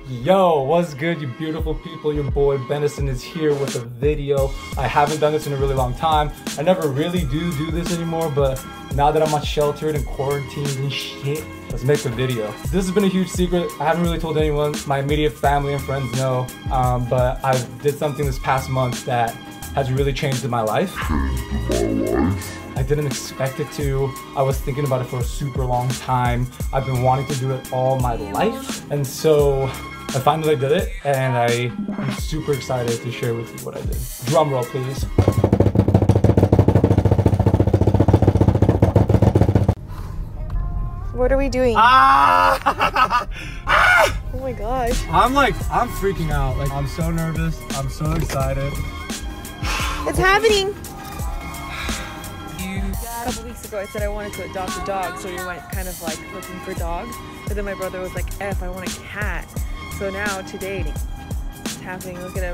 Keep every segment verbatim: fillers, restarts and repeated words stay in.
Yo, what's good, you beautiful people? Your boy Benison is here with a video. I haven't done this in a really long time. I never really do do this anymore, but now that I'm not sheltered and quarantined and shit, let's make a video. This has been a huge secret. I haven't really told anyone. My immediate family and friends know, um, but I did something this past month that has really changed my life. I didn't expect it to. I was thinking about it for a super long time. I've been wanting to do it all my life. And so I finally did it, and I am super excited to share with you what I did. Drum roll, please. What are we doing? Ah! Oh my gosh. I'm like, I'm freaking out. Like, I'm so nervous. I'm so excited. It's happening. A couple weeks ago I said I wanted to adopt a dog, so we went kind of like looking for dogs. But then my brother was like, F, I want a cat. So now today it's happening. Look at him.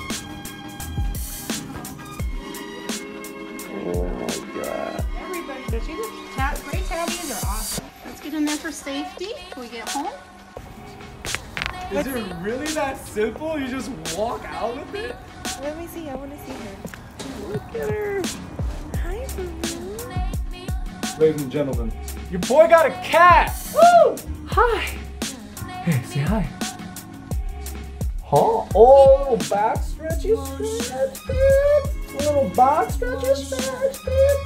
Oh my god. Everybody, does you tat, gray tabbies are awesome. Let's get in there for safety when we get home. Is it really that simple? You just walk out with it? Let me see. I want to see her. Look at her. Hi, Boo. Ladies and gentlemen, your boy got a cat! Woo! Hi! Hey, say hi. Huh? Oh, back stretchy stretch, bit. Little back stretchy stretch, bit.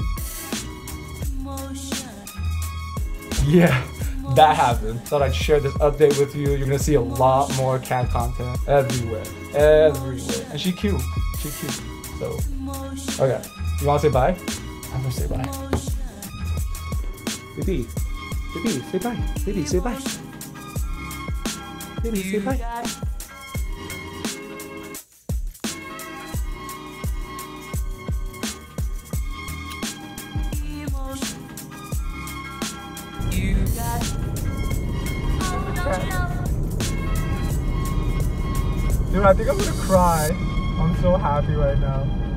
Yeah, that happened. Thought I'd share this update with you. You're gonna see a lot more cat content everywhere. Everywhere. And she cute. She cute. So, okay. You wanna say bye? I'm gonna say bye. Baby, baby, say bye. Baby, say bye. Baby, say bye. Dude, I think I'm gonna cry. I'm so happy right now.